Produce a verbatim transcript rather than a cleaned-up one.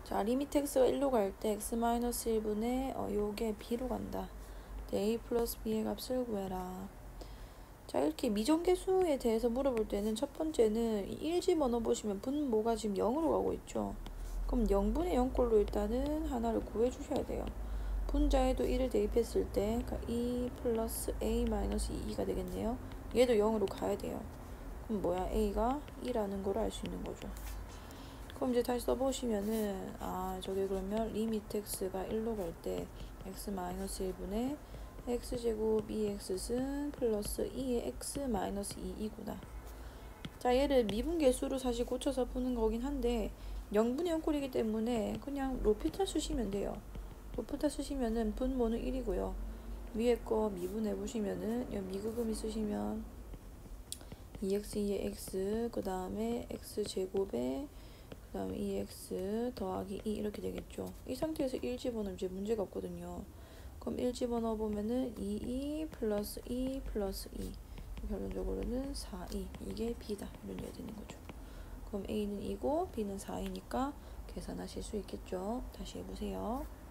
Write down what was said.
자, 리미트 x가 일로 갈 때 x 마이너스 일 분의 어, 요게 b로 간다. a 플러스 b의 값을 구해라. 자, 이렇게 미정계수에 대해서 물어볼 때는 첫 번째는 일 집어넣어 보시면 분모가 지금 영으로 가고 있죠. 그럼 영분의 영꼴로 일단은 하나를 구해 주셔야 돼요. 분자에도 일을 대입했을 때 그러니까 이 플러스 a 마이너스 이가 되겠네요. 얘도 영으로 가야 돼요. 그럼 뭐야? a가 이라는 걸 알 수 있는 거죠. 그럼 이제 다시 써보시면은 아 저게 그러면 리미트 x가 일로 갈 때 x 마이너스 일 분의 x제곱 이 엑스승 플러스 이의 x 마이너스 이이구나. 자, 얘를 미분계수로 사실 고쳐서 푸는 거긴 한데 영분의 영꼴이기 때문에 그냥 로피타 쓰시면 돼요. 로피타 쓰시면은 분모는 일이고요. 위에 거 미분해 보시면은 이 미급음 있으시면 이 엑스 이의 x 그 다음에 x제곱에 그 다음에 이 엑스 더하기 이 이렇게 되겠죠. 이 상태에서 일 집어넣으면 이제 문제가 없거든요. 그럼 일 집어넣어 보면은 이이 플러스 이 플러스 이 결론적으로는 사, 이 이게 b다 이런 얘기가 되는 거죠. 그럼 a는 이고 b는 사이니까 계산하실 수 있겠죠. 다시 해보세요.